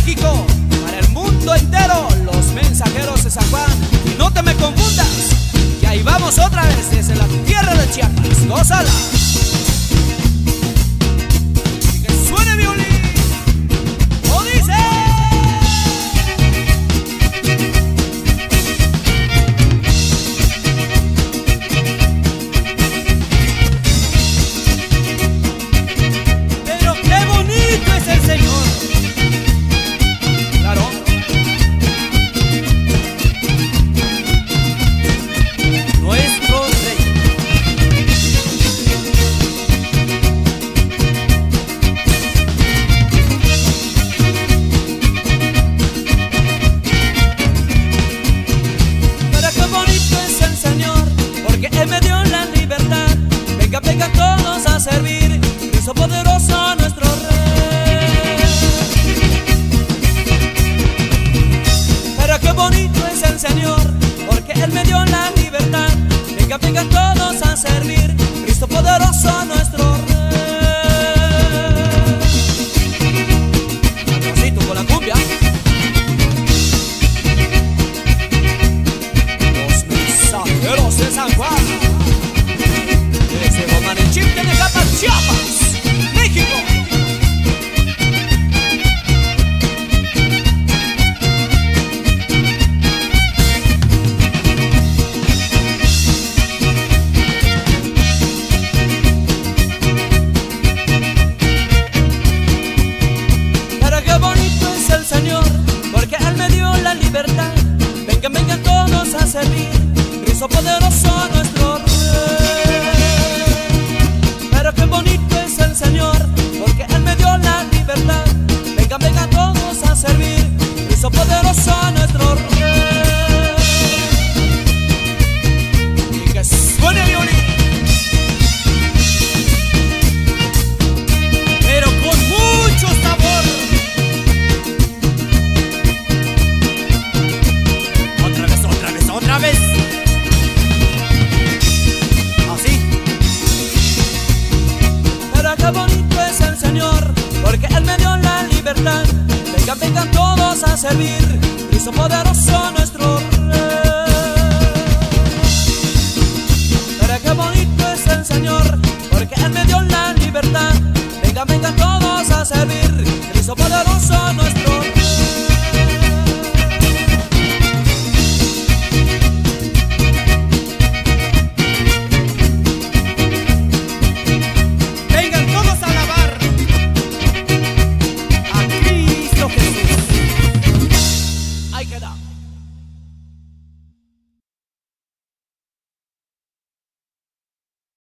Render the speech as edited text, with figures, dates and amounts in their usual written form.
México, para el mundo entero, los mensajeros de San Juan. Y no te me confundas, que ahí vamos otra vez desde la tierra de Chiapas. ¡Gózala! Y que suene violín, ¿o dice? Pero qué bonito es el Señor. Claro. Nuestro Rey. Pero qué bonito es el Señor, porque Él me dio la libertad. Venga, vengan todos a servir, Cristo poderoso nuestro Rey. Pero qué bonito es el Señor, porque Él me dio la libertad. Venga, vengan todos a servir, Cristo poderoso nuestro Rey. Sabrosito con la cumbia. Los mensajeros de San Juan, desde Bomanchip de Necapa, Chiapas, México. Pero qué bonito es el Señor, porque Él me dio la libertad. Vengan, vengan todos a servir, Cristo poderoso nuestro Rey. Pero qué bonito es el Señor, porque Él me dio la libertad. Vengan, vengan todos a servir, Cristo poderoso nuestro Rey. Y que suene violín, pero con mucho sabor. Otra vez, otra vez, otra vez. Así. Pero qué bonito es el Señor, porque Él me dio la libertad. Vengan, vengan todos a servir, Cristo poderoso nuestro Rey. Pero qué bonito es el Señor, porque Él me dio la libertad. Vengan, vengan todos a servir, Cristo poderoso nuestro Rey. Vengan todos a alabar a Cristo Jesús. Ahí queda.